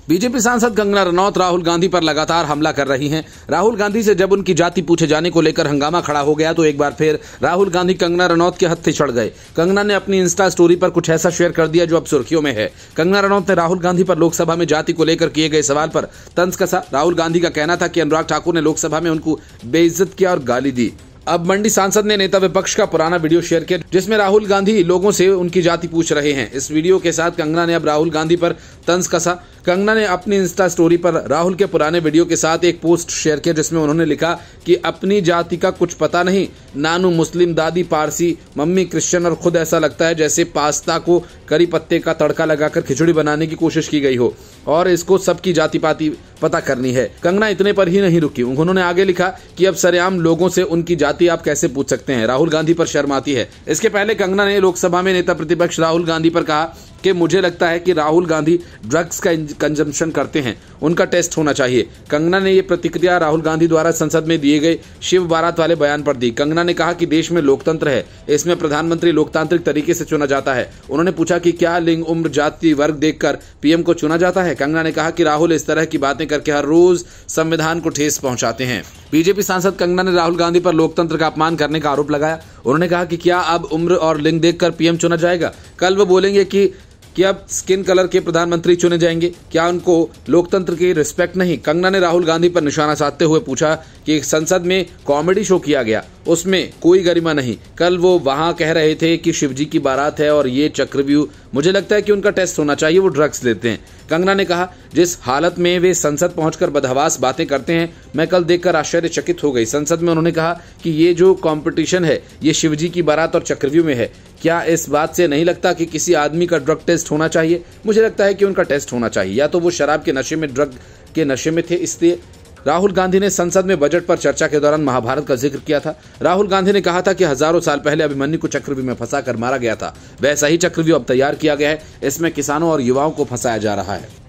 BJP सांसद कंगना रनौत राहुल गांधी पर लगातार हमला कर रही हैं। राहुल गांधी से जब उनकी जाति पूछे जाने को लेकर हंगामा खड़ा हो गया तो एक बार फिर राहुल गांधी कंगना रनौत के हत्थे चढ़ गए। कंगना ने अपनी इंस्टा स्टोरी पर कुछ ऐसा शेयर कर दिया जो अब सुर्खियों में है। कंगना रनौत ने राहुल गांधी पर लोकसभा में जाति को लेकर किए गए सवाल पर तंज कसा। राहुल गांधी का कहना था कि अनुराग ठाकुर ने लोकसभा में उनको बेइज्जत किया और गाली दी। अब मंडी सांसद ने नेता विपक्ष का पुराना वीडियो शेयर किया जिसमें राहुल गांधी लोगों से उनकी जाति पूछ रहे हैं। इस वीडियो के साथ कंगना ने अब राहुल गांधी पर तंज कसा। कंगना ने अपनी इंस्टा स्टोरी पर राहुल के पुराने वीडियो के साथ एक पोस्ट शेयर किया जिसमें उन्होंने लिखा कि अपनी जाति का कुछ पता नहीं, नानू मुस्लिम, दादी पारसी, मम्मी क्रिश्चियन और खुद ऐसा लगता है जैसे पास्ता को करी पत्ते का तड़का लगाकर खिचड़ी बनाने की कोशिश की गई हो और इसको सबकी जाति पाति पता करनी है। कंगना इतने पर ही नहीं रुकी, उन्होंने आगे लिखा कि अब सरेआम लोगों से उनकी जाति आप कैसे पूछ सकते हैं। राहुल गांधी पर शर्म आती है। इसके पहले कंगना ने लोकसभा में नेता प्रतिपक्ष राहुल गांधी पर कहा कि मुझे लगता है कि राहुल गांधी ड्रग्स का कंजम्पशन करते हैं, उनका टेस्ट होना चाहिए। कंगना ने ये प्रतिक्रिया राहुल गांधी द्वारा संसद में दिए गए शिव बारात वाले बयान पर दी। कंगना ने कहा कि देश में लोकतंत्र है, इसमें प्रधानमंत्री लोकतांत्रिक तरीके से चुना जाता है। उन्होंने पूछा कि क्या लिंग, उम्र, जाति, वर्ग देखकर पीएम को चुना जाता है। कंगना ने कहा कि राहुल इस तरह की बातें करके हर रोज संविधान को ठेस पहुंचाते हैं। बीजेपी सांसद कंगना ने राहुल गांधी पर लोकतंत्र का अपमान करने का आरोप लगाया। उन्होंने कहा कि क्या अब उम्र और लिंग देखकर पीएम चुना जाएगा? कल वो बोलेंगे कि अब स्किन कलर के प्रधानमंत्री चुने जाएंगे? क्या उनको लोकतंत्र की रिस्पेक्ट नहीं? कंगना ने राहुल गांधी पर निशाना साधते हुए पूछा कि संसद में कॉमेडी शो किया गया, उसमें कोई गरिमा नहीं। कल वो वहां कह रहे थे कि शिवजी की बारात है और ये चक्रव्यूह, मुझे लगता है कि उनका टेस्ट होना चाहिए, वो ड्रग्स लेते हैं। कंगना ने कहा जिस हालत में वे संसद पहुंचकर बदहवास बातें करते हैं, मैं कल देखकर आश्चर्यचकित हो गई। संसद में उन्होंने कहा कि ये जो कंपटीशन है ये शिवजी की बारात और चक्रव्यूह में है। क्या इस बात से नहीं लगता कि किसी आदमी का ड्रग टेस्ट होना चाहिए? मुझे लगता है कि उनका टेस्ट होना चाहिए, या तो वो शराब के नशे में, ड्रग के नशे में थे इसलिए। राहुल गांधी ने संसद में बजट पर चर्चा के दौरान महाभारत का जिक्र किया था। राहुल गांधी ने कहा था कि हजारों साल पहले अभिमन्यु को चक्रव्यूह में फंसाकर मारा गया था, वैसा ही चक्रव्यूह अब तैयार किया गया है। इसमें किसानों और युवाओं को फंसाया जा रहा है।